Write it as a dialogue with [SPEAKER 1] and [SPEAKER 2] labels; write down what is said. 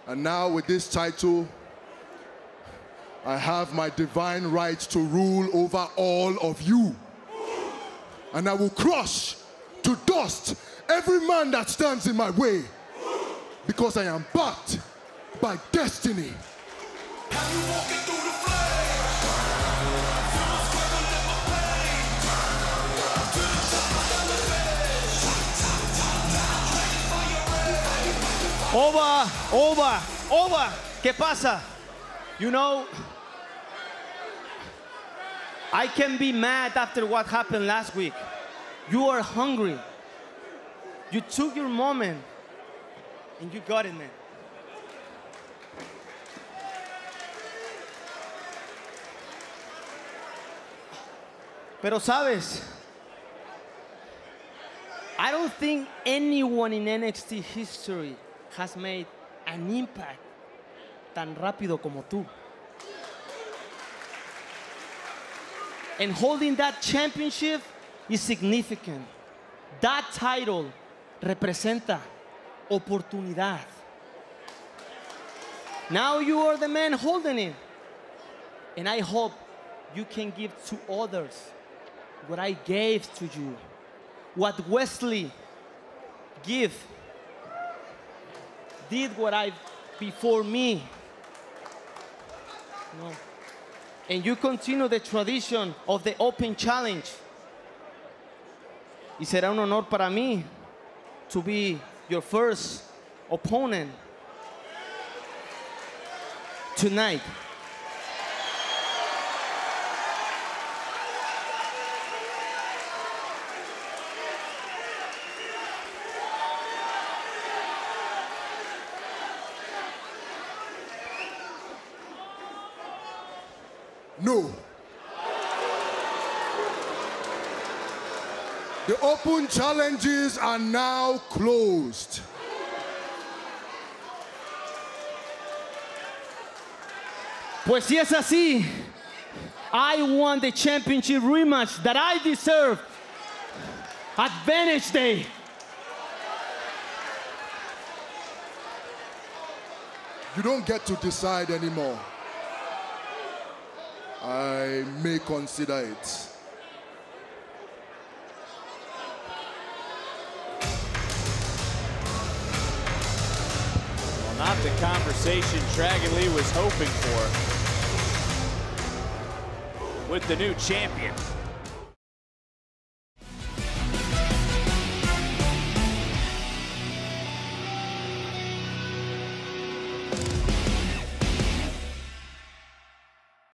[SPEAKER 1] And now with this title, I have my divine right to rule over all of you. And I will crush to dust every man that stands in my way, because I am backed by destiny.
[SPEAKER 2] Over. ¿Qué pasa? You know, I can be mad after what happened last week. You are hungry. You took your moment, and you got it, man. Pero sabes, I don't think anyone in NXT history has made an impact tan rápido como tú. And holding that championship is significant. That title representa oportunidad. Now you are the man holding it. And I hope you can give to others what I gave to you. What Wesley did what I before me. No. And you continue the tradition of the Open Challenge. Y será un honor para mí to be your first opponent tonight.
[SPEAKER 1] No. The open challenges are now closed.
[SPEAKER 2] Pues si es así, I won the championship rematch that I deserve at Advantage Day.
[SPEAKER 1] You don't get to decide anymore. I may consider it.
[SPEAKER 3] Well, not the conversation Dragon Lee was hoping for with the new champion.